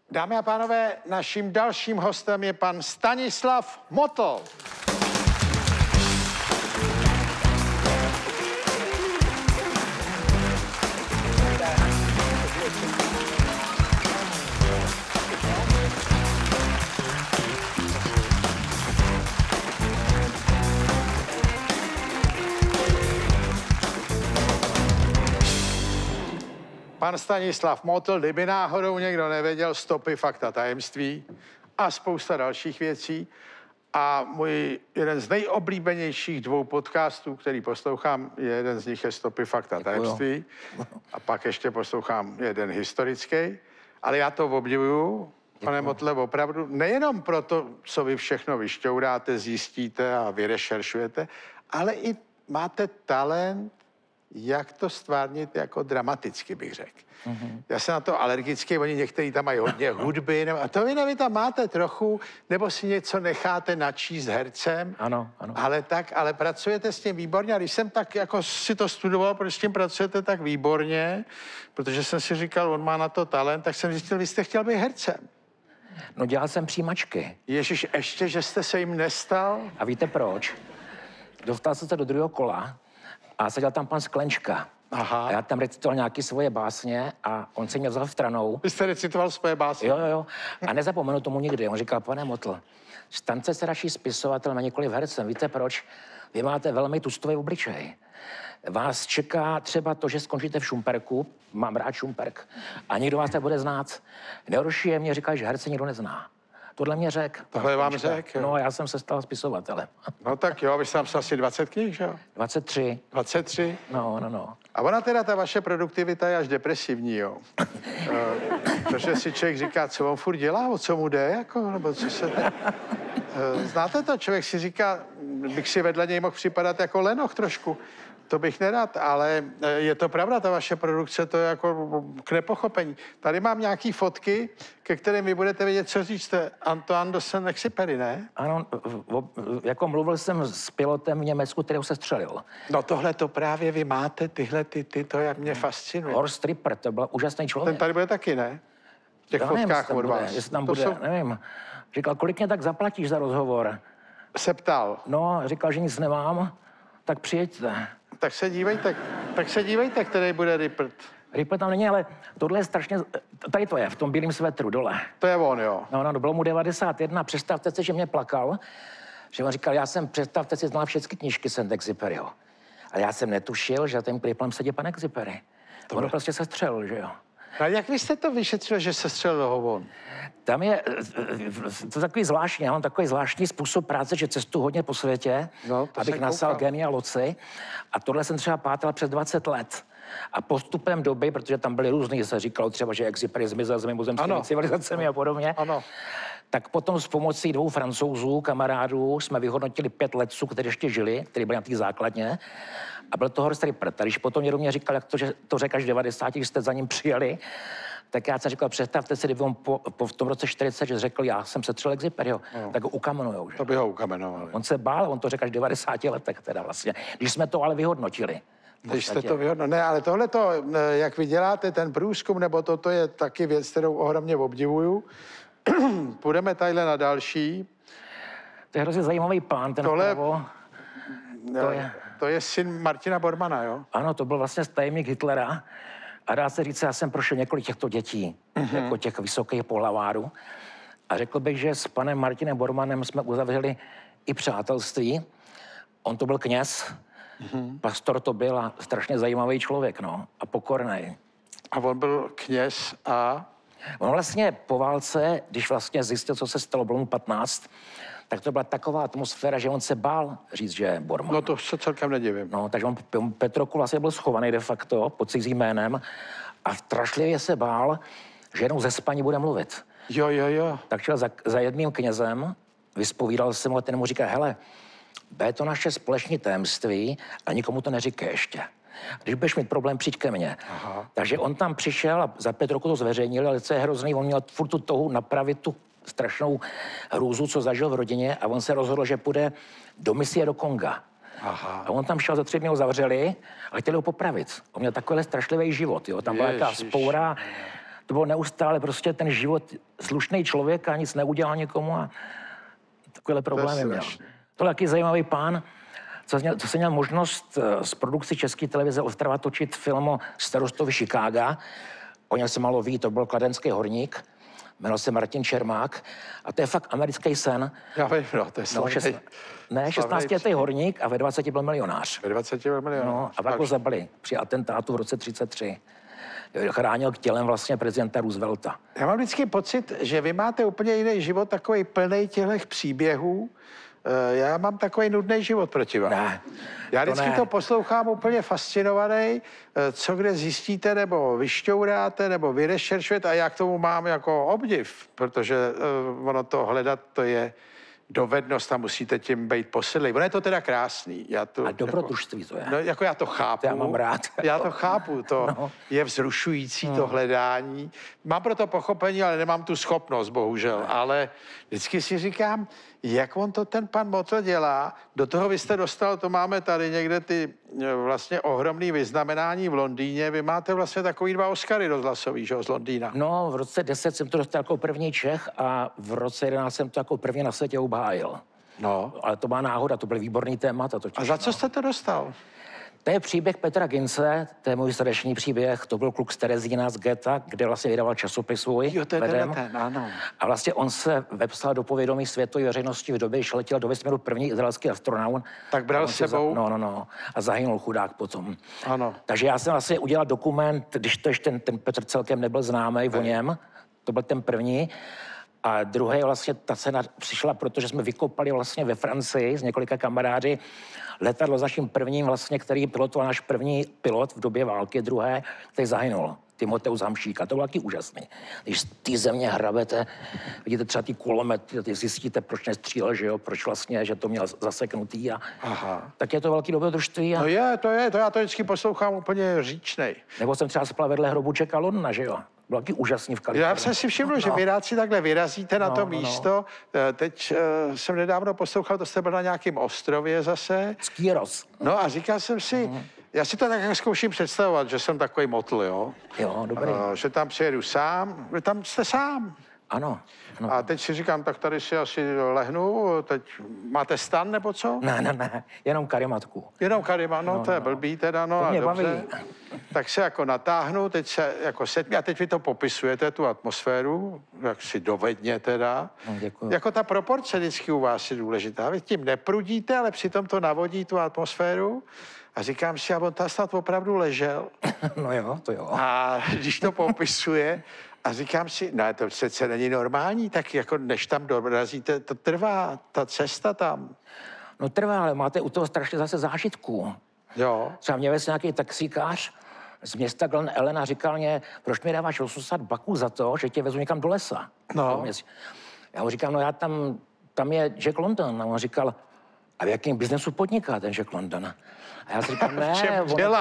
Dámy a pánové, naším dalším hostem je pan Stanislav Motl. Pan Stanislav Motl, kdyby náhodou někdo nevěděl, Stopy, fakta, tajemství a spousta dalších věcí. A můj jeden z nejoblíbenějších 2 podcastů, který poslouchám, jeden z nich je Stopy, fakta, tajemství. A pak ještě poslouchám jeden historický. Ale já to obdivuju, pane Motle, opravdu, nejenom proto, co vy všechno vyšťouráte, zjistíte a vyrešeršujete, ale i máte talent, jak to stvárnit jako dramaticky, bych řekl. Já jsem na to alergický, oni někteří tam mají hodně hudby, a to vy tam máte trochu, nebo si něco necháte načíst hercem. Ano. Ale pracujete s tím výborně. A když jsem tak jako si to studoval, proč s tím pracujete tak výborně, protože jsem si říkal, on má na to talent, tak jsem zjistil, vy jste chtěl být hercem. No dělal jsem přijímačky. Ježiš, ještě, že jste se jim nestal? A víte proč? Dostal jsem se do 2. kola a seděl tam pan Sklenčka. Aha. A já tam recitoval nějaké svoje básně a on se mě vzal stranou. Vy jste recitoval svoje básně? Jo. A nezapomenu tomu nikdy. On říkal, pane Motl, staňte se radši spisovatelem a nikoliv hercem. Víte proč? Vy máte velmi tustový obličej. Vás čeká třeba to, že skončíte v Šumperku, mám rád Šumperk, a nikdo vás nebude znát. Nejhorší je, mě říkal, že herce nikdo nezná. Tohle mě řekl. Tohle vám řekl? No, já jsem se stal spisovatelem. No tak jo, vy jste napsal asi 20 knih, že jo? 23. 23? No. A ona teda, ta vaše produktivita je až depresivní, jo? Protože si člověk říká, co on furt dělá, o co mu jde, jako, nebo co se... Znáte to? Člověk si říká, bych si vedle něj mohl připadat jako lenoch trošku. To bych nerad, ale je to pravda, ta vaše produkce, to je jako k nepochopení. Tady mám nějaký fotky, ke kterým vy budete vědět, co říct. Antoine de Saint-Exupéry, ne? Ano, jako mluvil jsem s pilotem v Německu, kterého se střelil. No tohle to právě vy máte, tyhle to jak mě fascinuje. Horst Ripper, to byl úžasný člověk. Ten tady bude taky, ne? V těch fotkách od vás. Jestli tam bude, nevím. Říkal, kolik mě tak zaplatíš za rozhovor? Se ptal. No, říkal, že nic nemám, tak přijeďte. Tak se dívejte, který bude Ripper. Ripper tam není, ale tohle je strašně... Tady to je, v tom bílém svetru dole. To je on, jo. No, bylo mu 91. Představte si, že mě plakal, že on říkal, představte si, znal všechny knížky Saint-Exupéryho. Ale já jsem netušil, že za tím klipem sedí pan Exupéry. On prostě se střelil, že jo. A jak vy jste to vyšetřil, že se střelil ho on? Tam je to takový zvláštní, já mám takový zvláštní způsob práce, že cestuji hodně po světě, abych nasal génia loci. A tohle jsem třeba pátral přes 20 let. A postupem doby, protože tam byly různý, se říkalo třeba, že Exupéry zmizel s mimozemskými civilizacemi a podobně. Ano. Tak potom s pomocí 2 Francouzů, kamarádů, jsme vyhodnotili 5 letců, kteří ještě žili, kteří byli na té základně. A byl to Horst Ripper. Když potom někdo mě říkal, jak to, že to řekl až v 90, že jste za ním přijeli, tak já jsem říkal, představte si, kdyby on v tom roce 40, že řekl, já jsem se střelil Exupéryho, tak ho ukamenujou. Že? To by ho ukamenovali. On se bál, on to řekl až v 90 letech teda vlastně. Když jsme to ale vyhodnotili. Když jste to vyhodnotili. Ne, ale tohle to, jak vy děláte ten průzkum, nebo to je taky věc, kterou ohromně obdivuju. Půjdeme tadyhle na další. To je hrozně zajímavý pán, ten vpravo. To je syn Martina Bormanna, jo? Ano, to byl vlastně tajemník Hitlera. A dá se říct, já jsem prošel několik těchto dětí, jako těch vysokých pohlavárů. A řekl bych, že s panem Martinem Bormannem jsme uzavřeli i přátelství. On to byl kněz, pastor to byl a strašně zajímavý člověk, no, a pokorný. A on byl kněz a... On vlastně po válce, když vlastně zjistil, co se stalo, bylo mu 15, tak to byla taková atmosféra, že on se bál říct, že je Bormann. No to se celkem nedivím. No, takže on Petroku vlastně byl schovaný de facto pod cizím jménem a strašlivě se bál, že jednou ze spaní bude mluvit. Jo. Tak šel za jedným knězem, vyspovídal se mu a ten mu říká, hele, je to naše společné tajemství a nikomu to neříkej ještě. Když budeš mít problém, přijď ke mně. Aha. Takže on tam přišel a za 5 roků to zveřejnil, ale co je hrozný, on měl furt tu touhu napravit tu strašnou hrůzu, co zažil v rodině a on se rozhodl, že půjde do misie do Konga. Aha. A on tam šel, za 3 dny ho zavřeli a chtěli ho popravit. On měl takovýhle strašlivý život, jo. Tam byla jaká spoura, to bylo neustále prostě ten život, slušný člověk a nic neudělal někomu a takovéhle problémy měl. To je taky zajímavý pán, co jsem měl možnost z produkci České televize Ostrava točit film o starostovi Chicaga. O něm se málo ví, to byl kladenský horník, jmenoval se Martin Čermák a to je fakt americký sen. Já vím, no, to je slavný. Ne, 16letý horník a ve 20 byl milionář. Ve 20 byl milionář. No, a pak ho zabili při atentátu v roce 33. Chránil tělem vlastně prezidenta Roosevelta. Já mám vždycky pocit, že vy máte úplně jiný život, takový plný těchto příběhů. Já mám takový nudný život proti vám. Ne, Já vždycky to poslouchám úplně fascinovaný, co kde zjistíte, nebo vyšťouráte, nebo vyrešeršujete a já k tomu mám jako obdiv, protože ono to hledat, to je dovednost a musíte tím být posedlý. Ono je to teda krásný. A dobrodružství to je. No, jako já to chápu. To já mám rád. Já to chápu, to je vzrušující, to hledání. Mám pro to pochopení, ale nemám tu schopnost, bohužel. Ale vždycky si říkám, jak on to ten pan Motl dělá. Do toho vy jste dostal, to máme tady někde ty vlastně ohromný vyznamenání v Londýně. Vy máte vlastně takový 2 Oscary rozhlasový, že jo, z Londýna. No, v roce 10 jsem to dostal jako první Čech a v roce 11 jsem to jako první na světě obhájil. No. Ale to byla náhoda, to byl výborný témata. A za co jste to dostal? To je příběh Petra Gince, to je můj srdeční příběh, to byl kluk z Terezína, z Geta, kde vlastně vydával časopis svůj. Jo, to je ten, ano. A vlastně on se vepsal do povědomí světové veřejnosti v době, když letěl do vesmíru první izraelský astronaut. Tak bral s sebou? No. A zahynul chudák potom. Ano. Takže já jsem vlastně udělal dokument, když to ještě ten Petr celkem nebyl známý o něm, to byl ten první. A druhý vlastně ta cena přišla, protože jsme vykopali vlastně ve Francii s několika kamarády letadlo s naším prvním vlastně, který pilotoval náš první pilot v době války, druhé, který zahynul. Timoteus Hamšík. To bylo taky úžasný. Když z té země hrabete, vidíte třeba ty kulomety, zjistíte, proč nestřílel, že jo, proč vlastně, že to měl zaseknutý a tak je to velký dobrodružství. No je, to já to vždycky poslouchám úplně říčnej. Nebo jsem třeba spal vedle hrobu Jacka Londona, že jo. Byl taky úžasný v Kalifornii. Já jsem si všiml, že vy rád si takhle vyrazíte na to místo. Teď jsem nedávno poslouchal, to jste byl na nějakém ostrově zase. Skyros. No a říkal jsem si, já si to tak zkouším představovat, že jsem takový motl, jo. Jo, dobrý. Že tam přijedu sám, vy tam jste sám. Ano. A teď si říkám, tak tady si asi lehnu, teď máte stan nebo co? Ne, jenom karimatku. Jenom karimat, no to je blbý teda, no to mě a dobře. Baví. Tak se jako natáhnu, teď se jako setmě a teď vy to popisujete, tu atmosféru, jak si dovedně teda. No, děkuju. Jako ta proporce vždycky u vás je důležitá. Vy tím neprudíte, ale přitom to navodí tu atmosféru. A říkám si, a on tam snad opravdu ležel. No jo, to jo. A když to popisuje, a říkám si, ne, to přece není normální, tak jako než tam dorazíte, to trvá, ta cesta tam. No trvá, ale máte u toho strašně zase zážitků. Jo. Třeba mě vezl nějaký taxíkář z města Glen Ellen a říkal mě, proč mi dáváš 80 baků za to, že tě vezu někam do lesa. No. Já mu říkám, no já tam je Jack London. A on říkal, a v jakém biznesu podniká ten Jack London? A já si říkám, ne,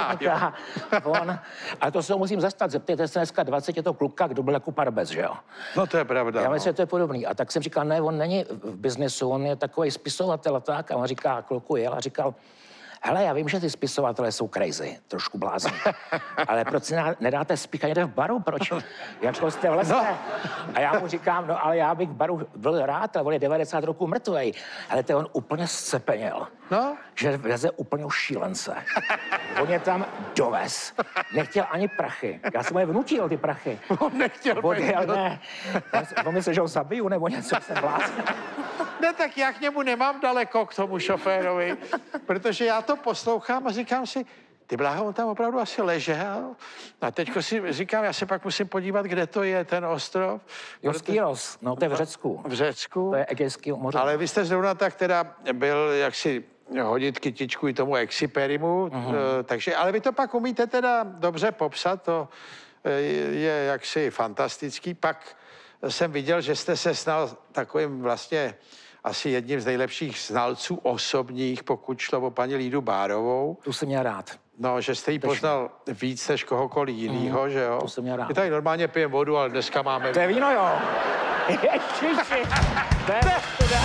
on. Ale to se musím zastat. Zeptejte se dneska 20 je to kluka, kdo byl jako Parbec, že jo? No to je pravda. Já myslím, že to je podobný. A tak jsem říkal, ne, on není v biznesu, on je takový spisovatel a tak. A on říká, kluku jel a říkal, hele, já vím, že ty spisovatelé jsou crazy, trošku blázni. Ale proč si nedáte spícha někde v baru? Proč? Jako jste v lese? No. A já mu říkám, no ale já bych v baru byl rád, ale on je 90 roků mrtvej. Ale to on úplně scepeněl. No? Že veze úplně šílence. On je tam dovez. Nechtěl ani prachy. Já jsem mu je vnutil, ty prachy. On nechtěl ne. On myslel, že ho zabiju, nebo něco, jsem blázen. Ne, tak já k němu nemám daleko, k tomu šoférovi, protože já to poslouchám a říkám si, ty bláho, on tam opravdu asi ležel. A teďko si říkám, já se pak musím podívat, kde to je, ten ostrov. Jo, Skyros, no to je v Řecku. V Řecku. To je Egejský moře. Ale vy jste zrovna tak teda byl jaksi hodit kytičku i tomu Exiperimu, takže, ale vy to pak umíte teda dobře popsat, to je jaksi fantastický. Pak jsem viděl, že jste se snal takovým vlastně asi jedním z nejlepších znalců osobních, pokud šlo o paní Lídu Bárovou. Tu jsem měl rád. No, že jste ji poznal víc než kohokoliv jinýho, že jo? To jsem měl rád. My tady normálně pijeme vodu, ale dneska máme... To je víno, jo. Ježiši, to je ostuda.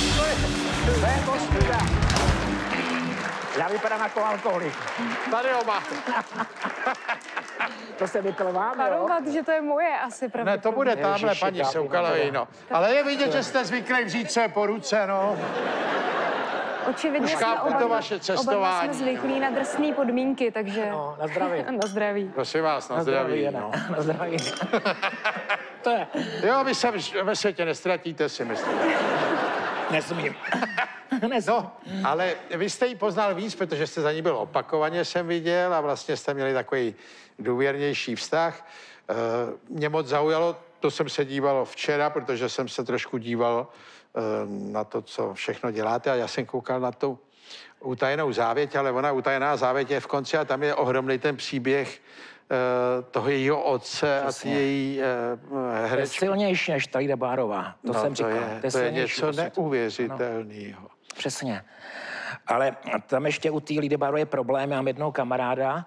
To je ostuda. Já vypadám jako alkoholik. Tady ho máte. To se vypil vám, jo? Varovat, že to je moje asi pravděpodobně. Ne, to bude tamhle, Ježiši, paní tápí, Soukalový, no. Ale je vidět, že jste zvyklí vzít se po ruce, no. Očividně Už jsme chápu to vaše oba cestování. jsme zvyklí na drsné podmínky, takže... No, na zdraví. Na zdraví. Prosím vás, na zdraví, Jana, no. Na zdraví. To je. Jo, vy se ve světě nestratíte, si myslím. Nesmím. No, ale vy jste ji poznal víc, protože jste za ní byl opakovaně, jsem viděl, a vlastně jste měli takový důvěrnější vztah. Mě moc zaujalo, to jsem se díval včera, protože jsem se trošku díval na to, co všechno děláte, a já jsem koukal na tu utajenou závěť, ale ona utajená závěť je v konci a tam je ohromný ten příběh toho jejího otce. Přesně. A ty její herečky. To je silnější než Talida Bárová, to jsem říkal. To je něco neuvěřitelného. Přesně. Ale tam ještě u té Lidy Bárové je problém. Já mám jednoho kamaráda,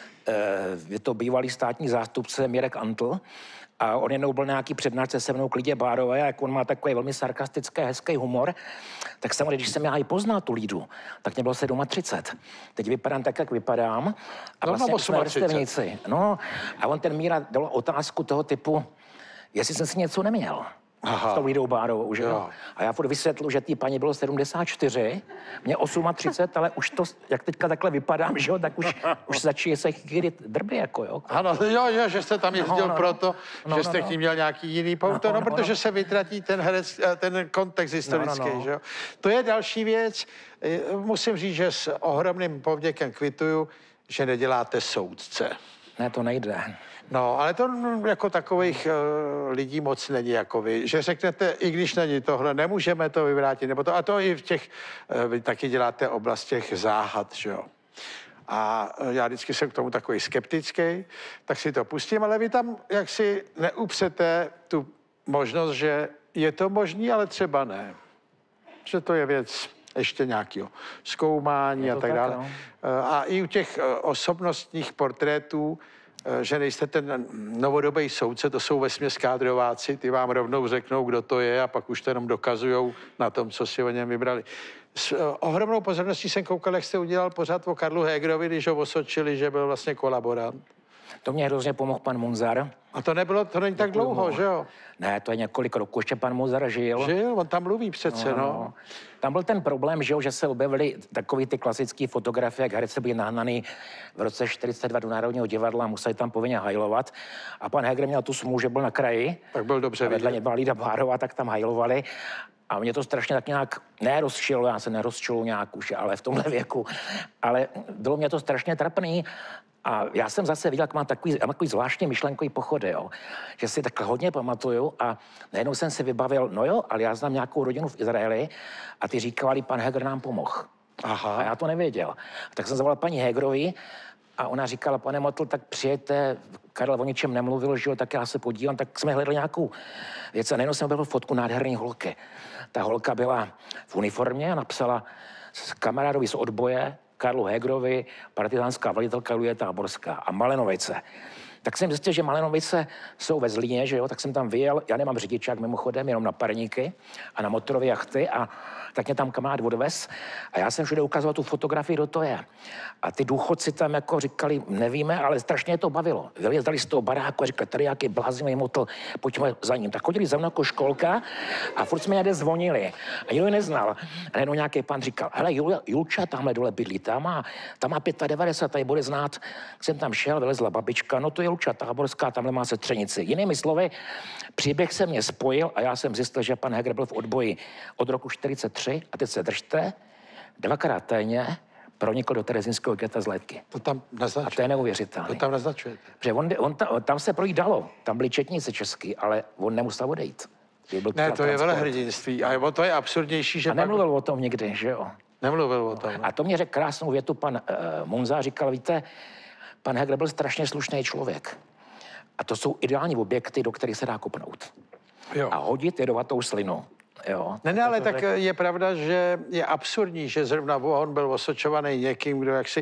je to bývalý státní zástupce Mirek Antl, a on jednou byl nějaký přednášce se mnou k Lidě Bárové, a jak on má takový velmi sarkastický, hezký humor, tak samozřejmě, když jsem já i poznal tu Lidu, tak mě bylo 37. Teď vypadám tak, jak vypadám. A vlastně jsme vrstevníci. No, a on ten Míra dal otázku toho typu, jestli jsem si něco neměl. S tou Lidou Bárovou, že jo? A já furt vysvětlu, že té paní bylo 74, mě 38, ale už to, jak teďka takhle vypadám, že jo, tak už začíná se chytit drby, jako jo. Ano, jo, že jste tam jezdil proto, že jste tím měl nějaký jiný pouto, protože se vytratí ten kontext historický, že jo. To je další věc. Musím říct, že s ohromným povděkem kvituju, že neděláte soudce. Ne, to nejde. No, ale to jako takových lidí moc není jako vy. Že řeknete, i když není tohle, nemůžeme to vyvrátit, nebo to, a to i v těch, vy taky děláte oblast těch záhad, že jo. A já vždycky jsem k tomu takový skeptický, tak si to pustím, ale vy tam jaksi neupřete tu možnost, že je to možný, ale třeba ne. Že to je věc ještě nějakého zkoumání a tak dále. No. A i u těch osobnostních portrétů, že nejste ten novodobý soudce, to jsou vesměs kádrováci, ty vám rovnou řeknou, kdo to je, a pak už to jenom dokazujou na tom, co si o něm vybrali. S ohromnou pozorností jsem koukal, jak jste udělal pořád o Karlu Hegerovi, když ho osočili, že byl vlastně kolaborant. To mě hrozně pomohl pan Munzar. A to není tak dlouho, že jo? Ne, to je několik roků, ještě pan Munzar žil. Žil, on tam mluví přece, no. Tam byl ten problém, že se objevily takový ty klasické fotografie, jak herci byli nahnaný v roce 42 do Národního divadla a museli tam povinně hajlovat. A pan Heger měl tu smůlu, že byl na kraji. Tak byl dobře vidět. Vedle něj byla Lida Bárová, tak tam hajlovali. A mě to strašně tak nějak nerozčilo, já se nerozčilu nějak už, ale v tomhle věku. Ale bylo mě to strašně trapný. A já jsem zase viděl, jak mám takový zvláštní myšlenkový pochody, jo. Že si tak hodně pamatuju a najednou jsem si vybavil, no jo, ale já znám nějakou rodinu v Izraeli a ty říkali, pan Heger nám pomohl. Aha. A já to nevěděl. A tak jsem zavolal paní Hegerovi a ona říkala, pane Motl, tak přijďte, Karel o ničem nemluvil, že jo, tak já se podívám, tak jsme hledali nějakou věc a najednou jsem objevil fotku nádherné holky. Ta holka byla v uniformě a napsala kamarádovi z odboje, Karlu Hegerovi, partizánská velitelka Lucie Táborská a Malenovice. Tak jsem zjistil, že Malenovice jsou ve Zlíně, že jo, tak jsem tam vyjel, já nemám řidičák mimochodem, jenom na parníky a na motorové jachty a tak mě tam kamarád odvez a já jsem všude ukazoval tu fotografii, kdo to je. A ty důchodci tam jako říkali, nevíme, ale strašně je to bavilo. Vylezdali z toho baráku a říkali, tady jaký bláznivý motl, pojďme za ním. Tak chodili za mnou jako školka a furt jsme někde zvonili a nikdo je neznal. A najednou nějaký pán říkal, hele, Julča tamhle dole bydlí, tam má 95, tady bude znát. Jsem tam šel, vylezla babička, no to je Julča Táborská, tamhle má setřenici. Jinými slovy, příběh se mě spojil a já jsem zjistil, že pan Heger byl v odboji od roku 43 a teď se držte, 2krát tajně pronikl do terezínského geta z Létky. To tam naznačujete. A to je neuvěřitelné. To tam naznačujete. Protože tam se projít dalo, tam byli četníci český, ale on nemusel odejít. Ne, to je velehrdinství. A to je absurdnější, že... A nemluvil o tom nikdy, že jo? Nemluvil o tom. A to mě řekl krásnou větu pan Munza, říkal, víte, pan Heger byl strašně slušný člověk. A to jsou ideální objekty, do kterých se dá kopnout. Jo. A hodit jedovatou slinu. Jo. Ne, ale tak je pravda, že je absurdní, že zrovna on byl osočovaný někým, kdo jaksi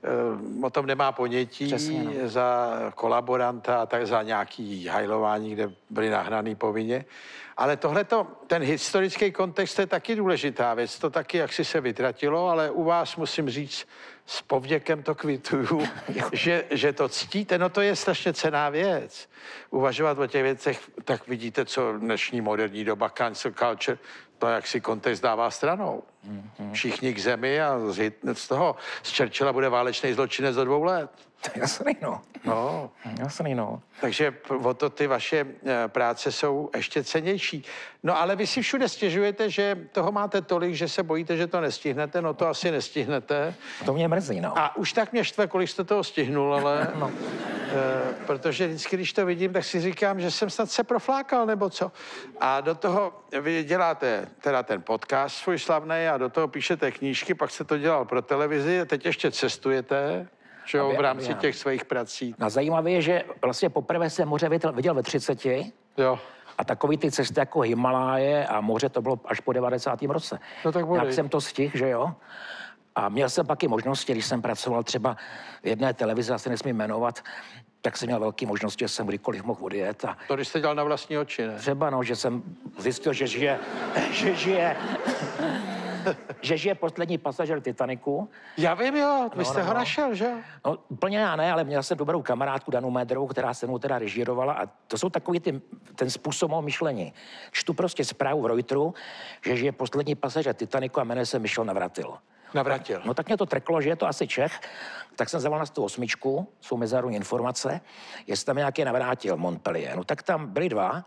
o tom nemá ponětí. Přesně, no. Za kolaboranta a tak za nějaký hajlování, kde byli nahnaný povinně. Ale tohleto, ten historický kontext je taky důležitá věc. To taky jaksi se vytratilo, ale u vás musím říct, s povděkem to kvituju, že to ctíte. No to je strašně cenná věc. Uvažovat o těch věcech, tak vidíte, co dnešní moderní doba cancel culture, to, jak si kontext dává stranou. Všichni k zemi a z toho z Churchilla bude válečný zločinec do 2 let. Jasný, no. No. Jasný, no. Takže o to ty vaše práce jsou ještě cennější. No ale vy si všude stěžujete, že toho máte tolik, že se bojíte, že to nestihnete. No to asi nestihnete. To mě mrzí, no. A už tak mě štve, kolik jste toho stihnul, ale... No. Protože vždycky, když to vidím, tak si říkám, že jsem snad se proflákal, nebo co. A do toho vy děláte teda ten podcast svůj slavný a do toho píšete knížky, pak se to dělal pro televizi a teď ještě cestujete, že jo, v rámci těch svých prací. A zajímavé je, že vlastně poprvé jsem moře viděl ve 30. Jo. A takový ty cesty jako Himaláje a moře, to bylo až po 90. roce. No tak Jak jsem to stihl, že jo? A měl jsem pak i možnosti, když jsem pracoval třeba v jedné televizi, asi nesmím jmenovat, tak jsem měl velké možnosti, že jsem kdykoliv mohl odjet. A to, když jste dělal na vlastní oči, ne? třeba, no, že jsem zjistil, že žije poslední pasažér Titaniku. Já vím, jo, vy jste ho našel, že jo? No, úplně já ne, ale měl jsem dobrou kamarádku Danu Médrovou, která se mnou teda režírovala a to jsou takový ten způsob mého myšlení. Čtu prostě zprávu v Reuteru, že žije poslední pasažér Titaniku a jmenuje se Michel Navratil. Navratil. No tak mě to treklo, že je to asi Čech, tak jsem zavolal na 108, jsou mezinárodní informace, jestli tam nějaký Navrátil Montpellier. No tak tam byli 2.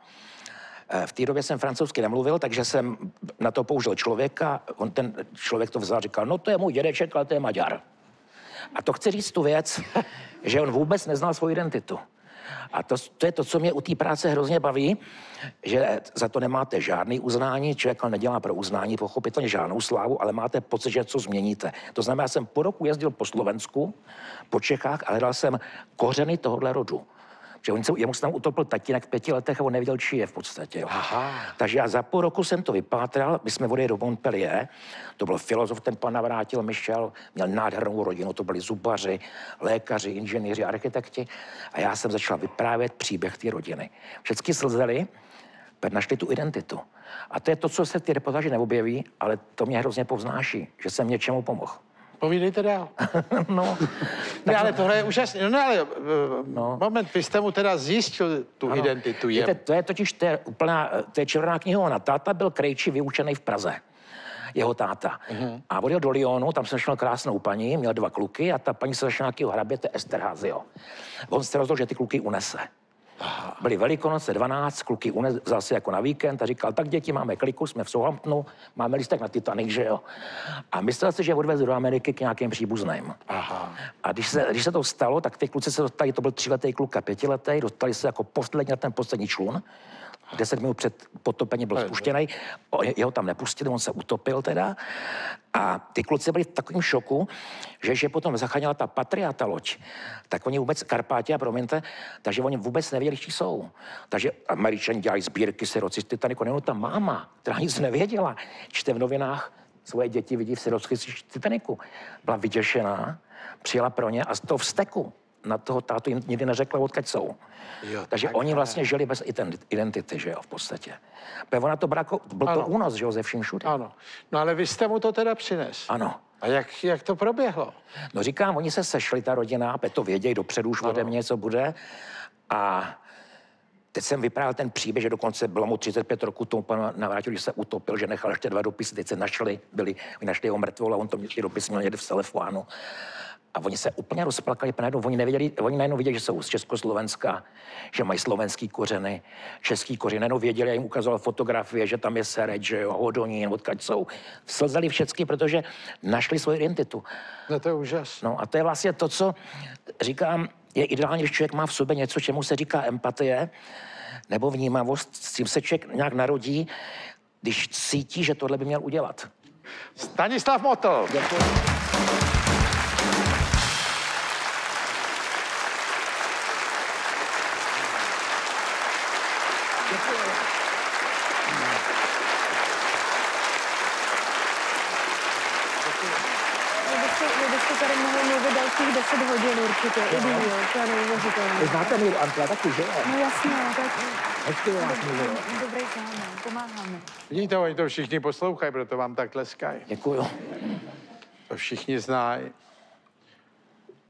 V té době jsem francouzsky nemluvil, takže jsem na to použil člověka, on ten člověk to vzal a říkal, no to je můj dědeček, ale to je Maďar. A to chci říct tu věc, že on vůbec neznal svou identitu. A to je to, co mě u té práce hrozně baví, že za to nemáte žádný uznání, člověk nedělá pro uznání, pochopitelně žádnou slávu, ale máte pocit, že co změníte. To znamená, já jsem po roku jezdil po Slovensku, po Čechách a hledal jsem kořeny tohohle rodu. Že jemu se tam utopil tatínek v 5 letech a on nevěděl, či je v podstatě. Jo. Takže já za půl roku jsem to vypátral, my jsme odjeli do Montpellier, to byl filozof, ten pan Navrátil Michel, měl nádhernou rodinu, to byli zubaři, lékaři, inženýři, architekti a já jsem začal vyprávět příběh té rodiny. Všichni slzeli, našli tu identitu. A to je to, co se v té reportáži neobjeví, ale to mě hrozně povznáší, že jsem něčemu pomohl. Povídejte dál. No. Ne, ale tohle je úžasné. No, ale moment, vy jste mu teda zjistil tu identitu. Víte, to je totiž to je červená knihovna. Táta byl krejčí vyučený v Praze. Jeho táta. A odjel do Lyonu, tam se našel krásnou paní, měl 2 kluky a ta paní se začala nějakého hraběte Esterházio. On se rozhodl, že ty kluky unese. Byly Velikonoce 12, kluky vzal si jako na víkend a říkal, tak děti, máme kliku, jsme v Southamptonu, máme lístek na Titanic, že jo. A myslel si, že odvezl do Ameriky k nějakým příbuzným. A když se to stalo, tak ty kluci se dostali, to byl 3letý kluk a 5letý, dostali se jako poslední na ten poslední člun. 10 minut před potopením byl spuštěný, jeho tam nepustili, on se utopil teda. A ty kluci byli v takovém šoku, že potom zachránila ta Patriota loď, tak oni vůbec, Karpátia, promiňte, takže oni vůbec nevěděli, čí jsou. Takže Američani dělají sbírky siroci z Titaniku, jenom ta máma, která nic nevěděla, čte v novinách, svoje děti vidí v siroci z Titaniku. Byla vyděšená, přijela pro ně a z toho vzteku na toho tátu jim nikdy neřekla, odkud jsou. Jo, takže oni vlastně žili bez identity, že jo, v podstatě. Ona to byl to únos, že jo, ze vším všude. Ano. No ale vy jste mu to teda přines. Ano. A jak to proběhlo? No říkám, oni se sešli, ta rodina, to vědějí dopředu už ode mě, co bude. A teď jsem vyprávěl ten příběh, že dokonce bylo mu 35 roku, tomu panu Navrátil, když se utopil, že nechal ještě 2 dopisy, teď se našli jeho mrtvolu a on to dopis měl někde v telefonu. A oni se úplně rozplakali, oni najednou viděli, že jsou z Československa, že mají slovenský kořeny, český kořeny, najednou věděli, já jim ukazoval fotografie, že tam je Sereď, že jo, Hodonín, odkud jsou. Slzeli všechny, protože našli svou identitu. No to je úžasné. No a to je vlastně to, co říkám, je ideální, když člověk má v sobě něco, čemu se říká empatie, nebo vnímavost, s tím se člověk nějak narodí, když cítí, že tohle by měl udělat. Stanislav Motl. Děkuji. Vy byste tady mohli mluvit dalších 10 hodin určitě. I díl, to je neuvěřitelné. Vy znáte Míru Antla taky, že jo? No jasně, tak Hezky vás mluvil. dobrý známý, pomáháme. Vidíte, oni to všichni poslouchají, proto vám tak tleskají. Děkuju. To všichni znají.